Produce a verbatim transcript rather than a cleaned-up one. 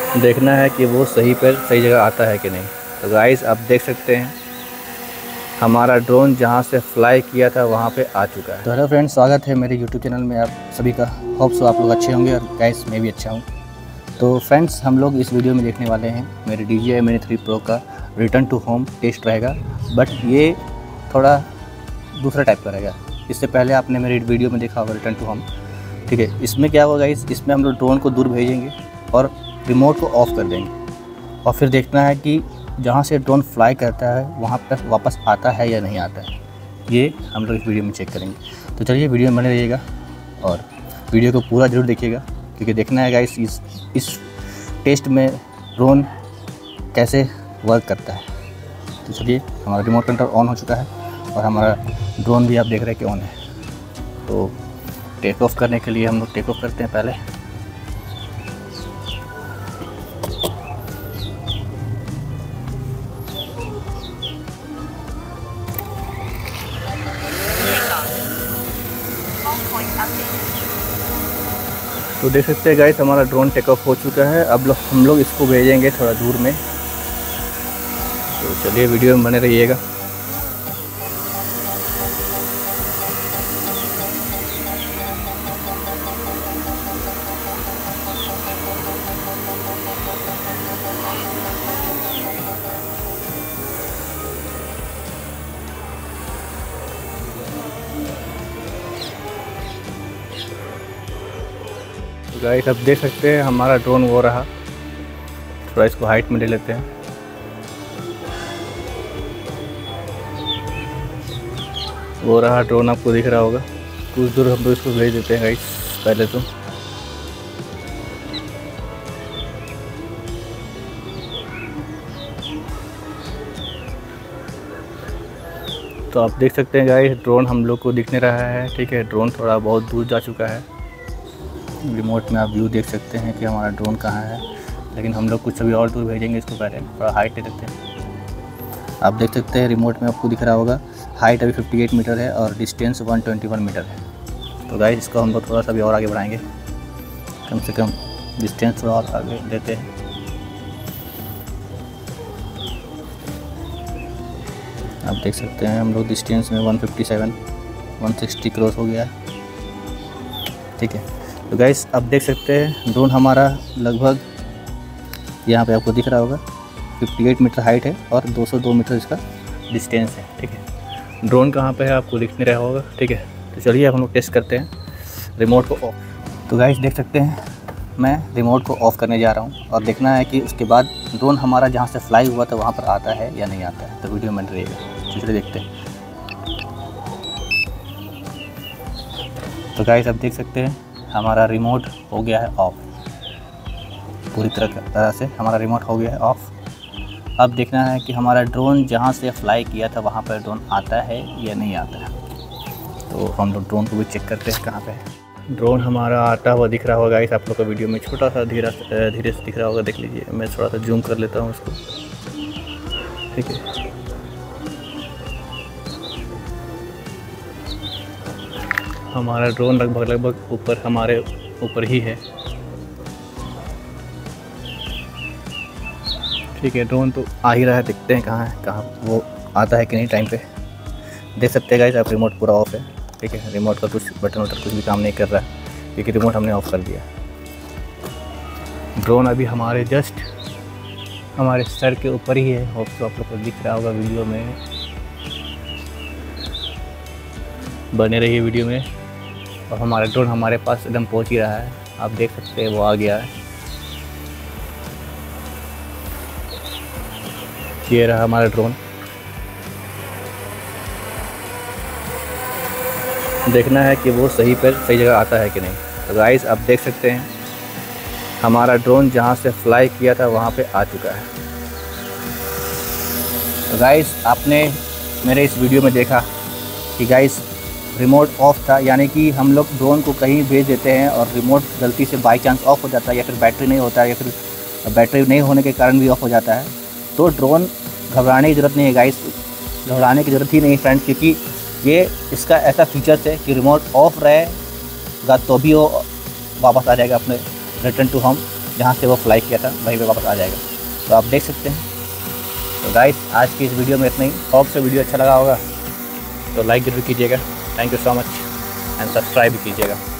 देखना है कि वो सही पर सही जगह आता है कि नहीं। तो गाइस आप देख सकते हैं हमारा ड्रोन जहाँ से फ्लाई किया था वहाँ पे आ चुका है। तो हेलो फ्रेंड्स, स्वागत है मेरे यूट्यूब चैनल में आप सभी का। होप सो आप लोग अच्छे होंगे और गाइस मैं भी अच्छा हूँ। तो फ्रेंड्स हम लोग इस वीडियो में देखने वाले हैं मेरे D J I mini three pro का रिटर्न टू होम टेस्ट रहेगा, बट ये थोड़ा दूसरा टाइप का रहेगा। इससे पहले आपने मेरी वीडियो में देखा होगा रिटर्न टू होम, ठीक है। इसमें क्या होगा गाइस, इसमें हम लोग ड्रोन को दूर भेजेंगे और रिमोट को ऑफ कर देंगे और फिर देखना है कि जहाँ से ड्रोन फ्लाई करता है वहाँ पर वापस आता है या नहीं आता है। ये हम लोग इस वीडियो में चेक करेंगे। तो चलिए वीडियो में बने रहिएगा और वीडियो को पूरा ज़रूर देखिएगा, क्योंकि देखना है गाइस इस इस टेस्ट में ड्रोन कैसे वर्क करता है। तो चलिए, हमारा रिमोट कंट्रोल ऑन हो चुका है और हमारा ड्रोन भी आप देख रहे हैं कि ऑन है। तो टेक ऑफ करने के लिए हम लोग टेक ऑफ करते हैं पहले। तो देख सकते हैं गाइस हमारा ड्रोन टेक ऑफ हो चुका है। अब लोग हम लोग इसको भेजेंगे थोड़ा दूर में। तो चलिए वीडियो में बने रहिएगा। तो गाइस अब देख सकते हैं हमारा ड्रोन वो रहा। थोड़ा इसको हाइट में ले लेते हैं। वो रहा ड्रोन, आपको दिख रहा होगा। कुछ दूर हम लोग इसको भेज देते हैं गाइस पहले तो। तो आप देख सकते हैं गाइस ड्रोन हम लोग को दिखने रहा है, ठीक है। ड्रोन थोड़ा बहुत दूर जा चुका है। रिमोट में आप व्यू देख सकते हैं कि हमारा ड्रोन कहाँ है, लेकिन हम लोग कुछ अभी और दूर भेजेंगे इसको। पहले थोड़ा हाइट ले लेते हैं। आप देख सकते हैं रिमोट में आपको दिख रहा होगा हाइट अभी अट्ठावन मीटर है और डिस्टेंस एक सौ इक्कीस मीटर है। तो गाइस इसको हम लोग थोड़ा सा भी और आगे बढ़ाएंगे, कम से कम डिस्टेंस थोड़ा और आगे देते हैं। आप देख सकते हैं हम लोग डिस्टेंस में एक सौ सत्तावन, एक सौ साठ क्रॉस हो गया है, ठीक है। तो गाइस अब देख सकते हैं ड्रोन हमारा लगभग यहाँ पे आपको दिख रहा होगा अट्ठावन मीटर हाइट है और दो सौ दो मीटर इसका डिस्टेंस है, ठीक है। ड्रोन कहाँ पे है आपको दिख नहीं रहा होगा, ठीक है। तो चलिए अब हम लोग टेस्ट करते हैं रिमोट को ऑफ। तो गाइस देख सकते हैं मैं रिमोट को ऑफ़ करने जा रहा हूँ और देखना है कि उसके बाद ड्रोन हमारा जहाँ से फ्लाई हुआ था वहाँ पर आता है या नहीं आता है। तो वीडियो में रहिएगा, चलिए देखते हैं। तो गाइस अब देख सकते हैं हमारा रिमोट हो गया है ऑफ। पूरी तरह तरह से हमारा रिमोट हो गया है ऑफ। अब देखना है कि हमारा ड्रोन जहाँ से फ्लाई किया था वहाँ पर ड्रोन आता है या नहीं आता है। तो हम लोग ड्रोन को भी चेक करते हैं कहाँ पे है। ड्रोन हमारा आता हुआ दिख रहा होगा गाइस आप लोग को वीडियो में। छोटा सा धीरे धीरे से दिख रहा होगा, देख लीजिए। मैं थोड़ा सा जूम कर लेता हूँ उसको, ठीक है। हमारा ड्रोन लगभग लगभग ऊपर हमारे ऊपर ही है, ठीक है। ड्रोन तो आ ही रहा है, देखते हैं कहाँ है, कहाँ वो आता है कि नहीं टाइम पे। देख सकते हैं गाइस आप रिमोट पूरा ऑफ है, ठीक है। रिमोट का कुछ बटन वटन कुछ भी काम नहीं कर रहा है क्योंकि रिमोट हमने ऑफ कर दिया। ड्रोन अभी हमारे जस्ट हमारे सर के ऊपर ही है। होप तो आप लोग को दिख रहा होगा वीडियो में। बने रहिए वीडियो में। और हमारा ड्रोन हमारे पास एकदम पहुंच ही रहा है, आप देख सकते हैं वो आ गया है। ये रहा हमारा ड्रोन। देखना है कि वो सही पर सही जगह आता है कि नहीं। तो गाइस आप देख सकते हैं हमारा ड्रोन जहाँ से फ्लाई किया था वहाँ पे आ चुका है। तो गाइस आपने मेरे इस वीडियो में देखा कि गाइस रिमोट ऑफ था, यानी कि हम लोग ड्रोन को कहीं भेज देते हैं और रिमोट गलती से बाई चांस ऑफ हो जाता है, या फिर बैटरी नहीं होता है, या फिर बैटरी नहीं होने के कारण भी ऑफ हो जाता है। तो ड्रोन घबराने की ज़रूरत नहीं है गाइस, घबराने की ज़रूरत ही नहीं फ्रेंड्स, क्योंकि ये इसका ऐसा फीचर्स है कि रिमोट ऑफ रहेगा तो भी वो वापस आ जाएगा अपने रिटर्न टू होम जहाँ से वो फ्लाई किया था वहीं पे वापस आ जाएगा। तो आप देख सकते हैं। तो गाइस आज की इस वीडियो में इतना ही। होप से वीडियो अच्छा लगा होगा तो लाइक ज़रूर कीजिएगा। Thank you so much and subscribe भी कीजिएगा।